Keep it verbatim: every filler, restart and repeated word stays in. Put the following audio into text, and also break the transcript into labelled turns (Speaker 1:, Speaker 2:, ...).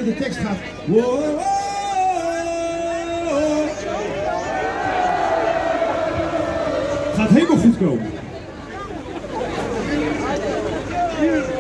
Speaker 1: de tekst gaat. Wow, wow, wow. Gaat helemaal goed komen.